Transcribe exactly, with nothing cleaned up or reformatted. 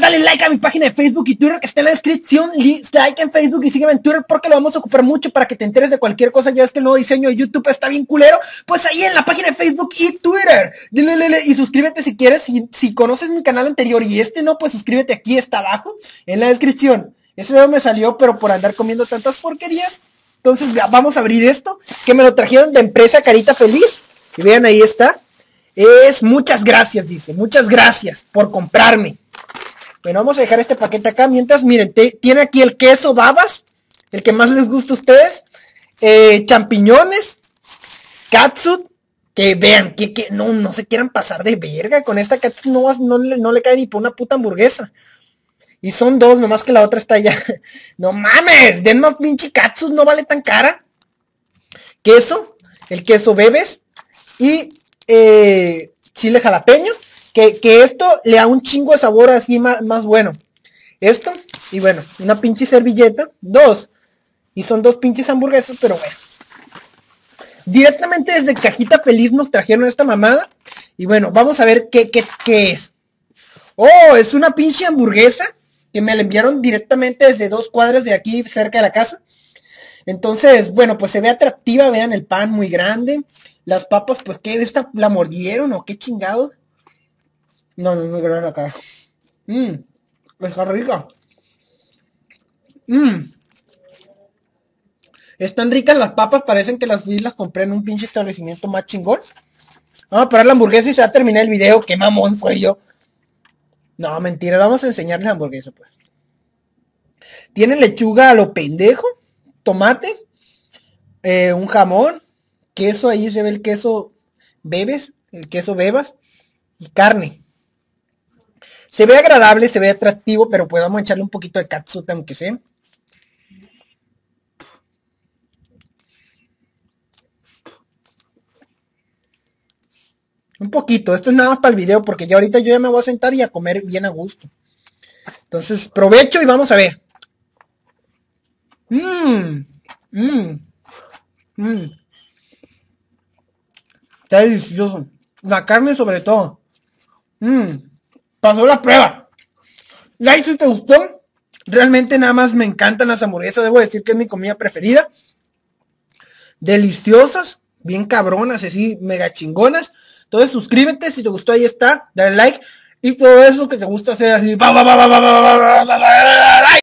dale like a mi página de Facebook y Twitter que está en la descripción. Like en Facebook y sígueme en Twitter porque lo vamos a ocupar mucho para que te enteres de cualquier cosa. Ya ves que el nuevo diseño de YouTube está bien culero. Pues ahí en la página de Facebook y Twitter. Y suscríbete si quieres. Si, si conoces mi canal anterior y este no, pues suscríbete aquí, está abajo en la descripción. Ese video me salió, pero por andar comiendo tantas porquerías. Entonces vamos a abrir esto, que me lo trajeron de empresa Carita Feliz. Y vean, ahí está. Es muchas gracias, dice. Muchas gracias por comprarme. Bueno, vamos a dejar este paquete acá. Mientras, miren, te, tiene aquí el queso babas. El que más les gusta a ustedes. Eh, champiñones. Catsup. Que vean, que, que no, no se quieran pasar de verga. Con esta catsup no, no, no, no le cae ni por una puta hamburguesa. Y son dos, nomás que la otra está allá. No mames, den más pinche catsup, no vale tan cara. Queso. El queso bebes. Y... Eh, chile jalapeño, que, que esto le da un chingo de sabor así más, más bueno. Esto, y bueno, una pinche servilleta, dos, y son dos pinches hamburguesas, pero bueno. Directamente desde Cajita Feliz nos trajeron esta mamada, y bueno, vamos a ver qué, qué, qué es. Oh, es una pinche hamburguesa, que me la enviaron directamente desde dos cuadras de aquí, cerca de la casa. Entonces, bueno, pues se ve atractiva, vean el pan muy grande. Las papas, pues, ¿qué? ¿Esta la mordieron o qué chingado? No, no, no, no, acá. Mmm, está rica. Mmm. Están ricas las papas, parecen que las, las compré en un pinche establecimiento más chingón. Vamos a parar la hamburguesa y se va a terminar el video. Qué mamón soy yo. No, mentira, vamos a enseñarles la hamburguesa, pues. Tiene lechuga a lo pendejo, tomate, eh, un jamón, queso, ahí se ve el queso bebes, el queso bebas y carne. Se ve agradable, se ve atractivo, pero pues vamos a echarle un poquito de catsup aunque sea. Un poquito, esto es nada más para el video porque ya ahorita yo ya me voy a sentar y a comer bien a gusto. Entonces, provecho y vamos a ver. Mmm, mmm, mmm. Está delicioso. La carne sobre todo. Mmm. Pasó la prueba. Like si te gustó. Realmente nada más me encantan las hamburguesas. Debo decir que es mi comida preferida. Deliciosas. Bien cabronas. Así mega chingonas. Entonces suscríbete si te gustó. Ahí está. Dale like. Y todo eso que te gusta hacer así.